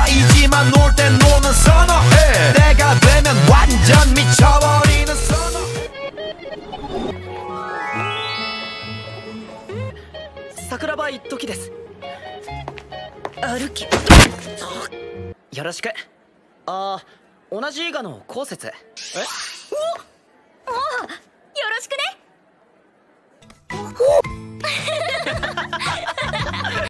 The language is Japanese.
보이지만 놀 땐 노는 선어해 내가 되면 완전 미쳐버리는 선어 桜庭一時です。歩きよろしく。同じ伊賀の高節。え